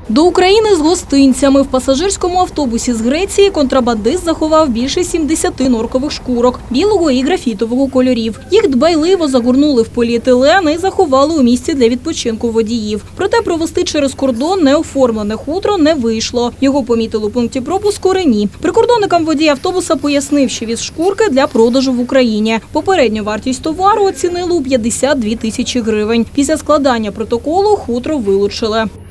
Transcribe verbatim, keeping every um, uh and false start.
До України з гостинцями. В пасажирському автобусі з Греції контрабандист заховав більше сімдесяти норкових шкурок білого і графітового кольорів. Їх дбайливо загорнули в поліетилен і заховали у місці для відпочинку водіїв. Проте провести через кордон неоформлене хутро не вийшло. Його помітили у пункті пропуску Рені. Прикордонникам водій автобуса пояснив, що віз шкурки для продажу в Україні. Попередню вартість товару оцінили у п'ятдесят дві тисячі гривень. Після складання протоколу хутро вилучили.